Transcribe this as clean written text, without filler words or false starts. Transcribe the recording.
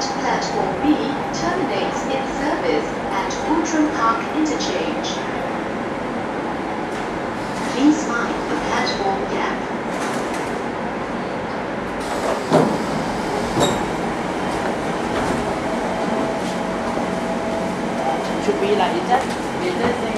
Platform B terminates its service at Outram Park Interchange. Please mind the platform gap. Should be like that.